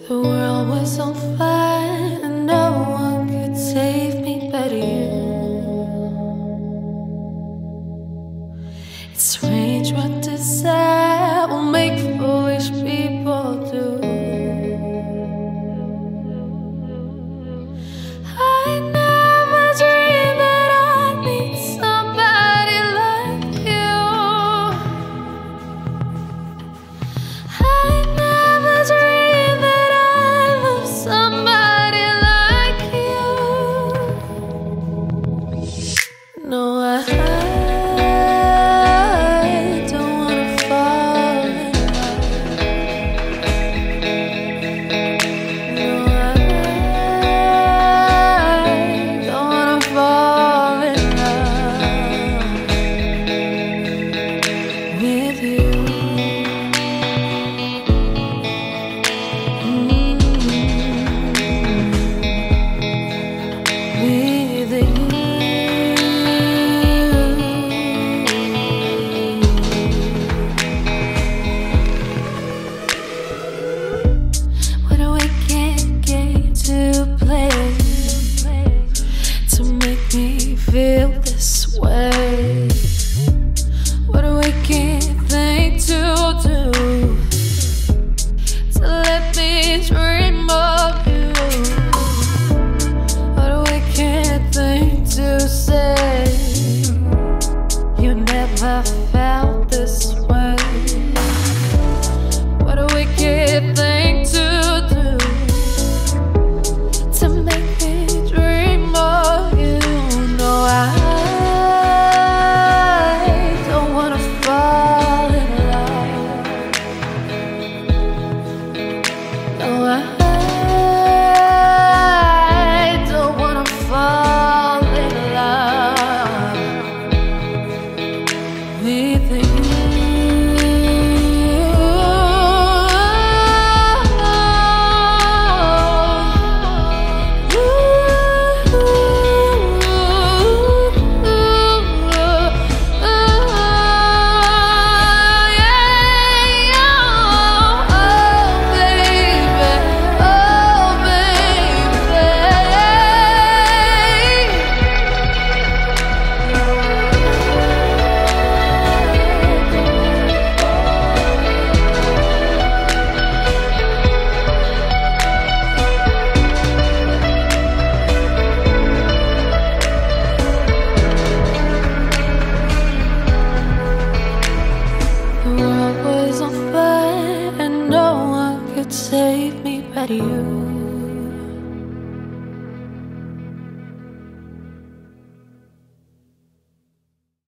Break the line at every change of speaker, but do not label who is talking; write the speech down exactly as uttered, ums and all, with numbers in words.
The world was on fire and no one could save me but you. It's strange what desire will make foolish people do. I never dreamed that I'd meet somebody like you. I never dreamed that I'd love somebody like you. No, I don't wanna fall in love. No, I don't wanna fall in love with you. Mm. With you. What a wicked game to play to make me feel this way. What a wicked thing to do, to let me dream of you. What a wicked thing to say, you never felt this way. What a wicked thing to do, to make me dream of you. No, I don't wanna fall in love. No, I don't wanna fall in love with you. The world was on fire and no one could save me but you.